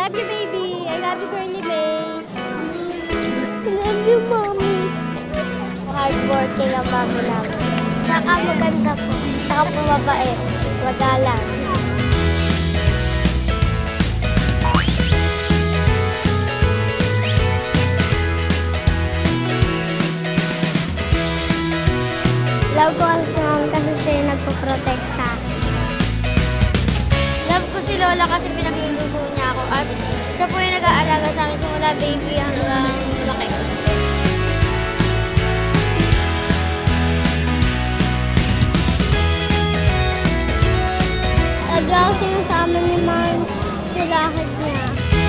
love you, baby. I love you, girly May. I love you, mommy. Hardworking ang mami namin. Tsaka maganda po. Tsaka po mabait. Magalang. Love ko kasi siya yung nagpo-protect sa akin. Love ko si Lola kasi pinagluluto niya ako at siya po yung nag-aalaga sa amin simula baby hanggang laki. Lagi ako sinasama ni Mom sa lakad niya.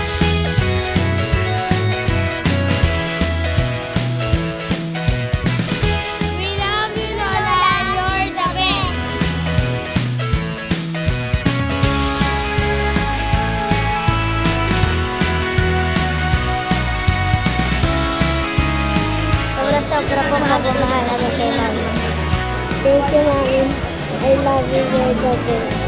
Sobra po magmamahalan kay Mama. Thank you, Mommy. I love you, Lord.